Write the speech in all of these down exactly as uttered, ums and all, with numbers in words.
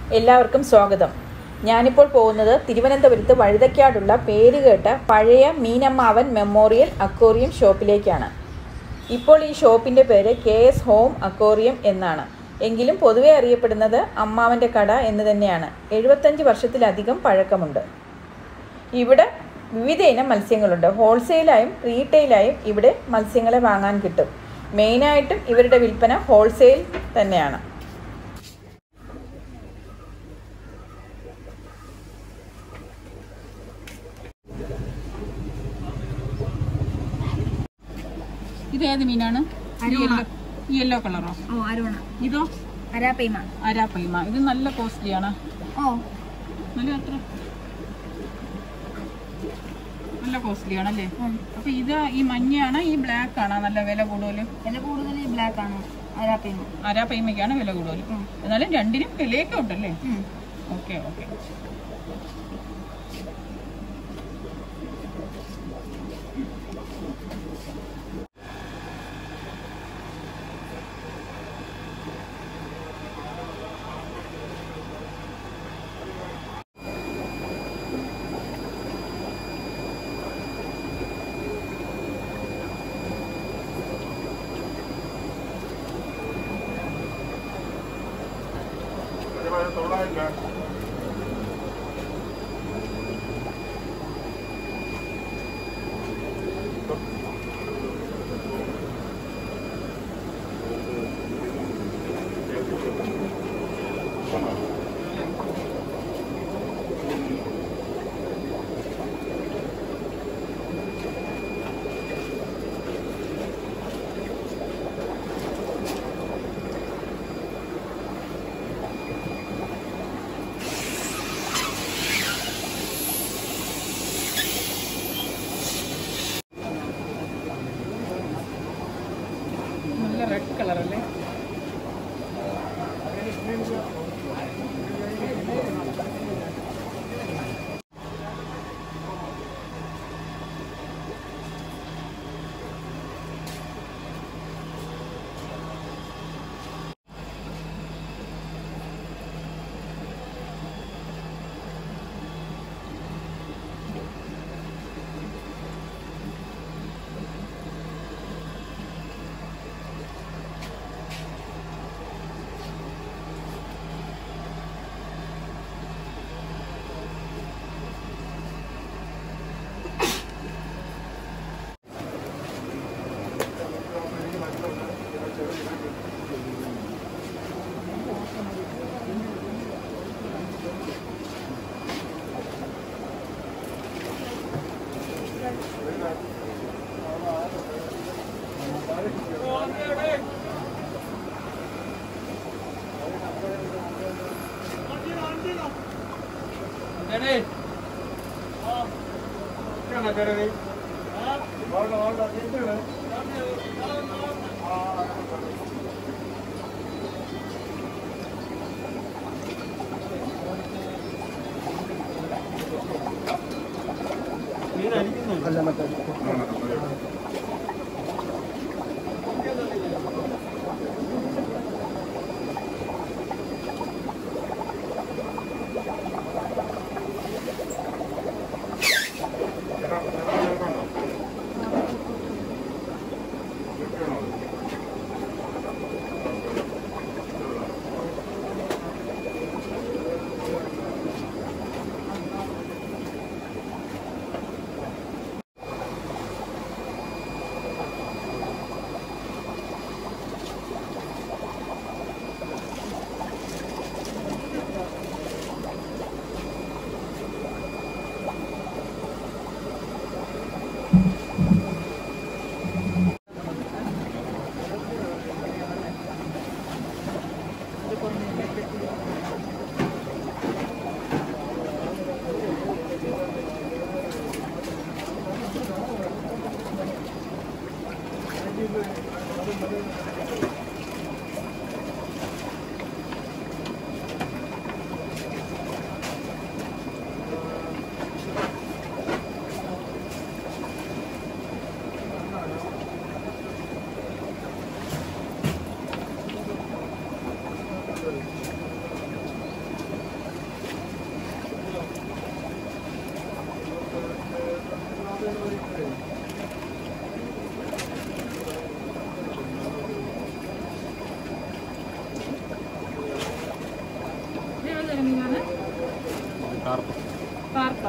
എല്ലാവർക്കും സ്വാഗതം. ഞാനിപ്പോൾ പോകുന്നത് തിരുവനന്തപുരത്ത് വഴുതക്കാടുള്ള പേരുകേട്ട പഴയ മീനമ്മാവൻ മെമ്മോറിയൽ അക്വേറിയം ഷോപ്പിലേക്കാണ്. ഇപ്പോൾ ഈ ഷോപ്പിൻ്റെ പേര് കെ എസ് ഹോം അക്വേറിയം എന്നാണ്. എങ്കിലും പൊതുവെ അറിയപ്പെടുന്നത് അമ്മാവൻ്റെ കട എന്ന് തന്നെയാണ്. എഴുപത്തഞ്ച് വർഷത്തിലധികം പഴക്കമുണ്ട്. ഇവിടെ വിവിധ ഇനം മത്സ്യങ്ങളുണ്ട്. ഹോൾസെയിലായും റീറ്റെയിലായും ഇവിടെ മത്സ്യങ്ങളെ വാങ്ങാൻ കിട്ടും. മെയിനായിട്ടും ഇവരുടെ വിൽപ്പന ഹോൾസെയിൽ തന്നെയാണ്. ഇത് ഏത് മീനാണ്? യെല്ലോ കളറോ? ഓ അരോണ. ഇതോ? അരാപ്പൈമ. അരാപ്പൈമ. ഇത് നല്ല കോസ്റ്റ്ലി ആണ്. ഓ നല്ല എത്ര? നല്ല കോസ്റ്റ്ലി ആണല്ലേ? അപ്പൊ ഇത് ഈ മഞ്ഞയാണ്, ഈ ബ്ലാക്ക് ആണ് നല്ല വില കൂടുതൽ? വില കൂടുതൽ ബ്ലാക്ക് ആണ്. അരാപ്പൈമ. അരാപ്പൈമയ്ക്കാണ് വില കൂടുതൽ. എന്നാലും രണ്ടിനും വിലയൊക്കെ ഉണ്ടല്ലേ? Okay okay. റെഡ് കളർ അല്ലേ? ഏത് മീനാണ്? കാർപ്പ.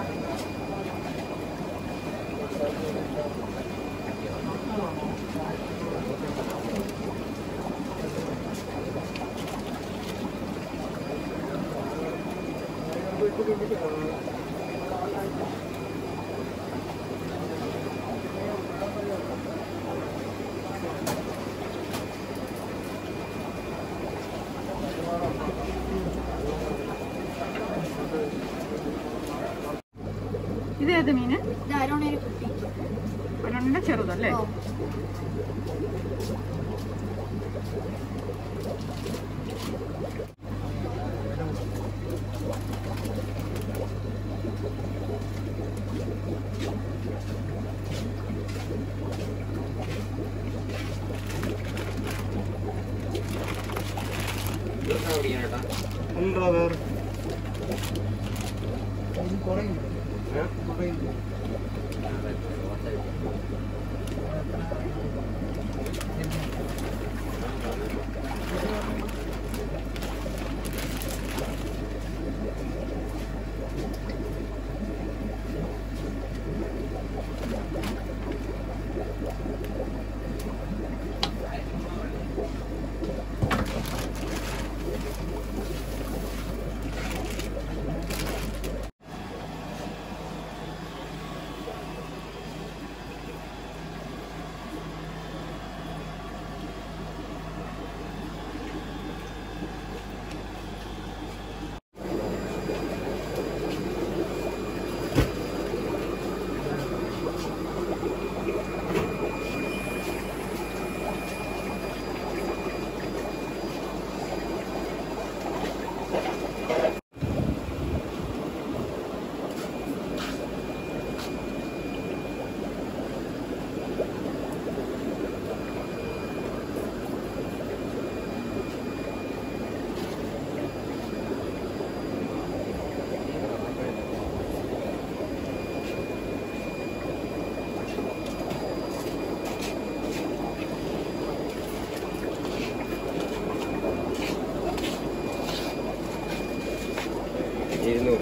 ഇത് ഏത് മീന്? ഇത് അരോണയുടെ കുട്ടി. അരോണയുടെ ചെറുതല്ലേ? ഇരുന്നൂറ്.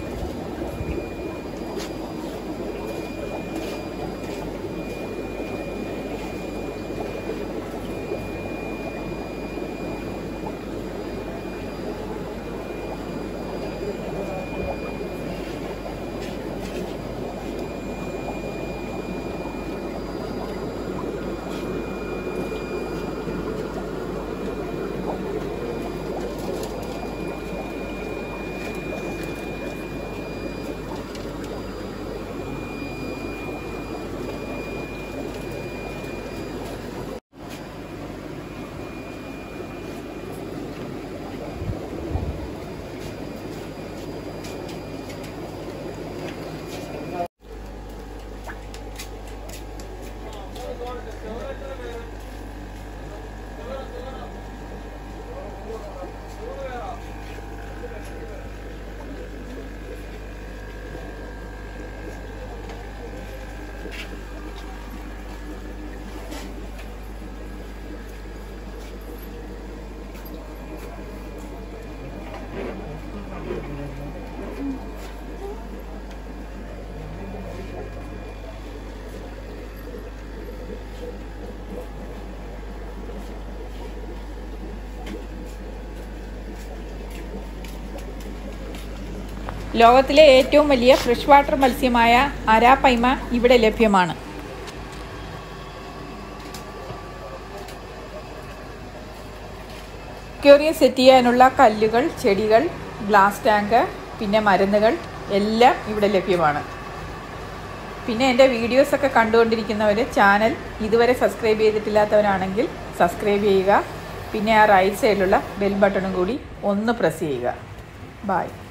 ലോകത്തിലെ ഏറ്റവും വലിയ ഫ്രഷ് വാട്ടർ മത്സ്യമായ അരാപ്പൈമ ഇവിടെ ലഭ്യമാണ്. അക്വേറിയം സെറ്റ് ചെയ്യാനുള്ള കല്ലുകൾ, ചെടികൾ, ഗ്ലാസ് ടാങ്ക്, പിന്നെ മരുന്നുകൾ എല്ലാം ഇവിടെ ലഭ്യമാണ്. പിന്നെ എൻ്റെ വീഡിയോസൊക്കെ കണ്ടുകൊണ്ടിരിക്കുന്നവർ ചാനൽ ഇതുവരെ സബ്സ്ക്രൈബ് ചെയ്തിട്ടില്ലാത്തവരാണെങ്കിൽ സബ്സ്ക്രൈബ് ചെയ്യുക. പിന്നെ ആ റൈറ്റ് സൈഡിലുള്ള ബെൽ ബട്ടണും കൂടി ഒന്ന് പ്രസ് ചെയ്യുക. ബായ്.